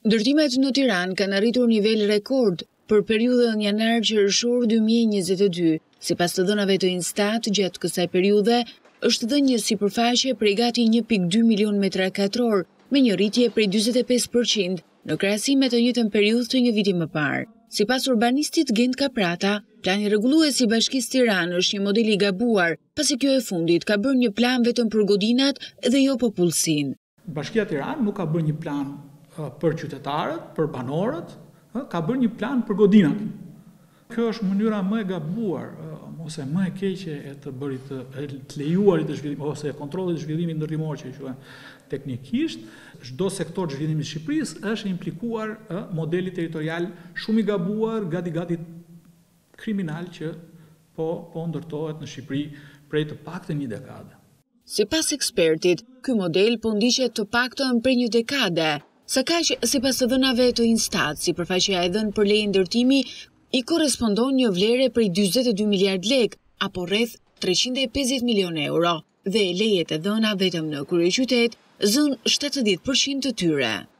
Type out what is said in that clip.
Ndërtimet në Tiranë kanë arritur nivel rekord për periudhën janar-qershor 2022. Sipas të dhënave të Instat, gjatë kësaj periudhe është dhënë një sipërfaqe prej gati 1.2 milion metra katror, me një rritje prej 45% në krahasim me të njëjtën periudhë të një viti më parë. Sipas urbanistit Gent Kaprata, plani rregullues i Bashkisë Tiranë është një model i gabuar, pasi kjo e fundit ka bërë një plan vetëm për godinat dhe jo popullsinë. Bashkia Tiranë nuk ka bërë një plan për qytetarët, për banorët, ka bërë një plan për godinat. Kjo është mënyra më e gabuar ose më e keqe e të bërit të lejuarit të zhvillimit ose e kontrollit të zhvillimit ndërtimor që quhen teknikisht. Çdo sektor të zhvillimit të Shqipërisë është implikuar modeli territorial shumë i gabuar, gati kriminal që po ndërtohet në Shqipëri prej të paktën një dekade. Sipas ekspertit, ky model po ndiqet të paktën prej një dekade. Sa kaq, sipas të dhënave të Instat, sipërfaqja e dhënë për leje ndërtimi i korrespondon një vlere prej 42 miliard lek, apo rreth 350 milion euro, dhe lejet e dhëna vetëm në kryeqytet zën 70% të tyre.